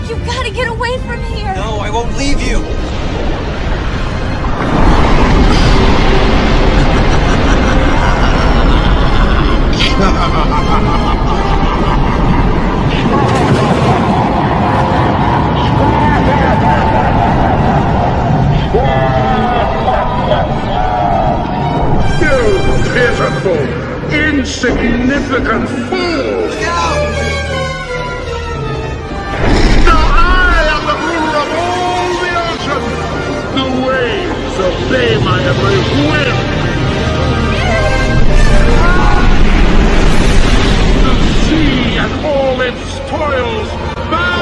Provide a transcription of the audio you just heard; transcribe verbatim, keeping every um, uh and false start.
You've got to get away from here! No, I won't leave you! You pitiful, insignificant fool! Look out! Now I am the ruler of all the ocean! The waves obey my every whim! The sea and all its spoils bow